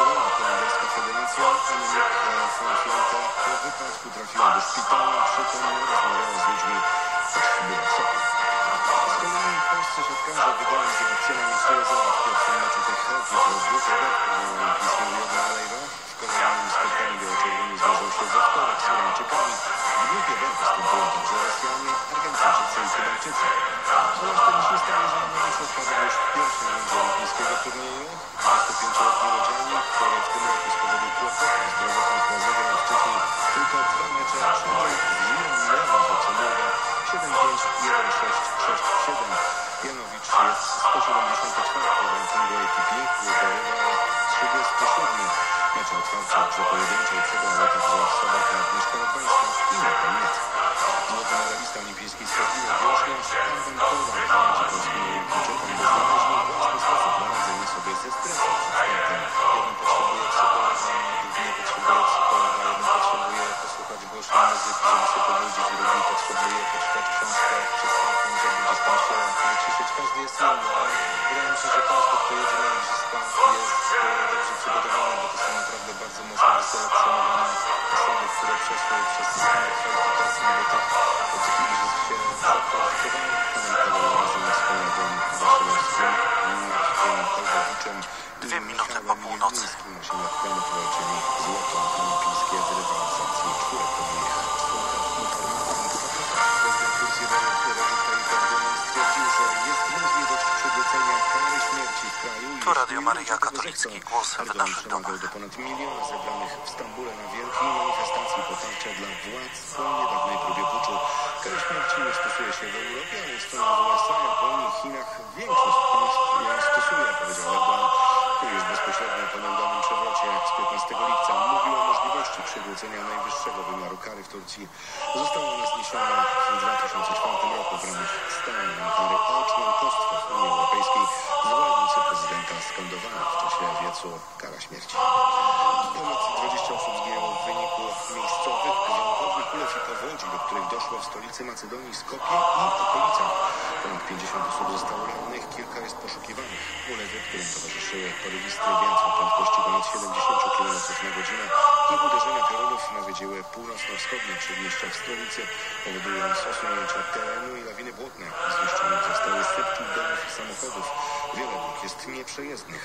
Barcelona, holenderska federacja, Annemiek van Vleuten po wypadku trafiła do szpitala, przy tym rozmawiała z ludźmi, choć była w soku. Z kolei polscy siatkarze wygrali z Egipcjanami trzy zero w pierwszym meczu tej chętni po grupie B olimpijskim Rio de Janeiro. W kolejnym spotkaniu biało-czerwoni zmierzą się we wtorek z Irańczykami. W grupie B występują także Rosjanie, Argentyńczycy i Kubańczycy. Nasz tenisista Jerzy Janowicz odpadł już w pierwszej rundzie olimpijskiego turnieju. dwudziestopięcioletni łodzianin, który w tym roku z powodu kłopotów zdrowotnych rozegrał wcześniej tylko dwa mecze, przegrał z Jimem Lewem z Luksemburga siedem pięć, jeden sześć, sześć siedem. Janowicz jest sto siedemdziesiąty czwarty w rankingu A T P, jego rywal trzydziesty siódmy. Mecze otwarcia w grze pojedynczej przegrała także w sobotę Agnieszka Radwańska i Marta Miec. Złoty medalista olimpijski z Pekinu wiośnia Adam Kowal prowadzi polskim olimpijczykom, by znaleźli własny sposób na radzenie sobie ze stresem przed startem. Jeden potrzebuje psychologa, drugi nie potrzebuje psychologa, jeden potrzebuje posłuchać głośnej muzyki, żeby się pobudzić, drugi potrzebuje poczytać książkę przed startem, żeby gdzieś tam się wyciszyć. Każdy jest inny, ale wydaje mi się, że każdy, kto jedzie na igrzyska, jest dobrze przygotowany, bo to są naprawdę bardzo mocno wyselekcjonowane osoby, które przeszły przez system kwalifikacji do tych, do tych igrzysk się zakwalifikowały. Komentował razem z kolegą Waszylewskim, Markiem Kolbowiczem Dwie minuty po północy. Musimy walczyli złoto olimpijskie w rywalizacji czwórkowych. Prezydent Turcji Recep Tayyip Erdoğan stwierdził, że jest możliwość przywrócenia kary śmierci w kraju. To Radio Maryja, katolicki głos w naszych domach. Do ponad miliona zebranych w Stambule na wielkiej manifestacji poparcia dla władz po niedawnej próbie puczu. Kary śmierci nie stosuje się w Europie, ale jest to w U S A, Japonii, Chinach. Większość państw ją stosuje, powiedział Erdoğan, który już bezpośrednio po nieudanym przewrocie z piętnastego lipca mówił o możliwości przywrócenia najwyższego wymiaru kary w Turcji. Została ona zniesiona w dwa tysiące czwartym roku w ramach stałej kary o członkostwo w Unii Europejskiej. Zwolennicy prezydenta skandowali w czasie wiecu kara śmierci. Ponad dwadzieścia osób zginęło w wyniku miejscowych gwałtownych ulew i powodzi, do których doszło w stolicy Macedonii Skopje i okolicach. Ponad pięćdziesiąt osób zostało rannych, kilka jest poszukiwanych. Ulewy, którym towarzyszyły porywistry wiatr o prędkości ponad siedemdziesiąt kilometrów na godzinę i uderzenia piorunów nawiedziły północno-wschodnie przedmieścia w stolicy, powodując osunięcia terenu i lawiny błotne. Zniszczonych zostały setki domów i samochodów. Wiele dróg jest nieprzejezdnych.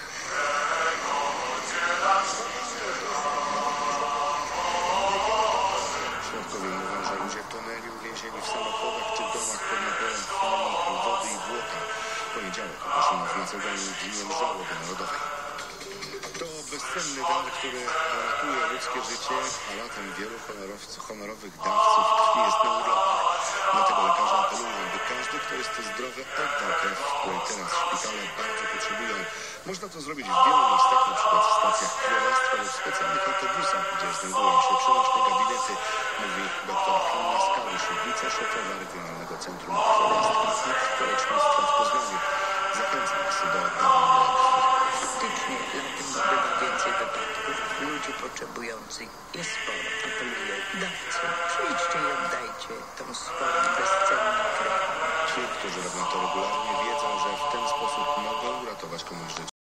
Świadkowie mówią, że ludzie tonęli uwięzieni w samochodach czy domach pod naporem fali, wody i błota. W poniedziałek ogłoszono w Macedonii dniem żałoby narodowej. To bezcenny dar, który ratuje ludzkie życie, a latem wielu honorowych dawców krwi jest na urlopach. Dlatego lekarze apelują, by każdy, kto jest zdrowy, oddał krew, której teraz szpitale bardzo potrzebują. Można to zrobić w wielu miejscach, na przykład w stacjach krwiodawstwa lub specjalnych autobusach, gdzie znajdują się przenośne gabinety, mówi dr Hanna Skalusz, wiceszefowa Regionalnego Centrum Krwiodawstwa i Lecznictwa w Poznaniu. Zachęcam Was do oddawania krwi. Faktycznie latem bywa więcej wypadków. Ludzi potrzebujących jest sporo. Apeluję, dawcy, przyjdźcie i oddajcie tą sporą, bezcenną krew. Ci, którzy robią to regularnie, wiedzą, że w ten sposób mogą uratować komuś życie.